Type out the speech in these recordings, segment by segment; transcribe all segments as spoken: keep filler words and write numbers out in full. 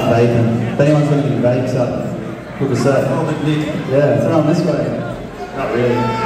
start vaping. If anyone's got any vapes up, hook us up. Oh, but Nick. Yeah, throw them this way. Not really.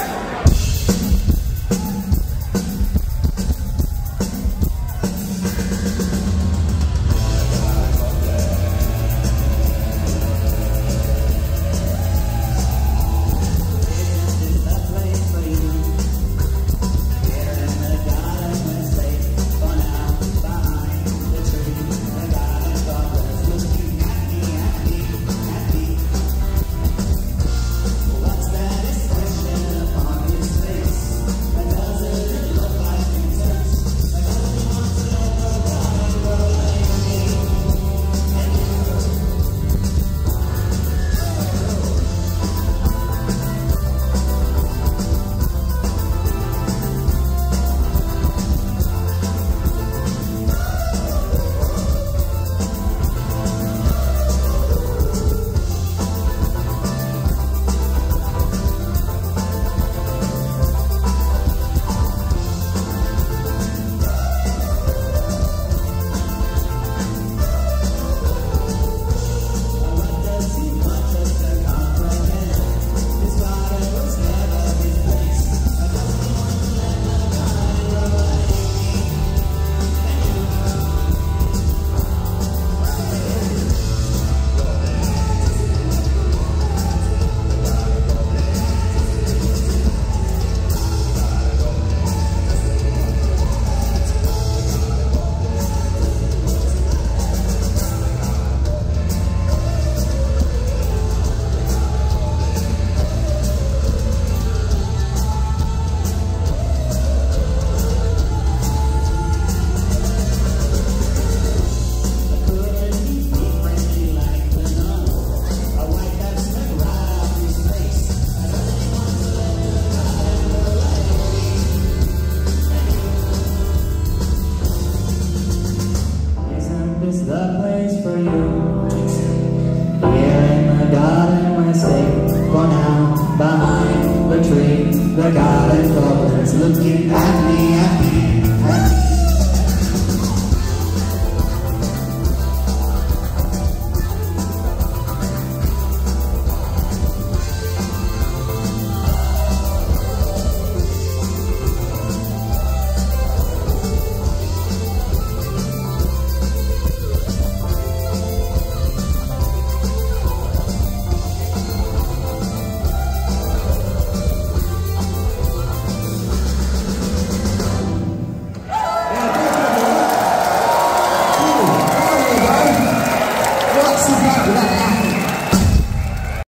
The garden goblin's looking at me, at me, at me. What's the back of that?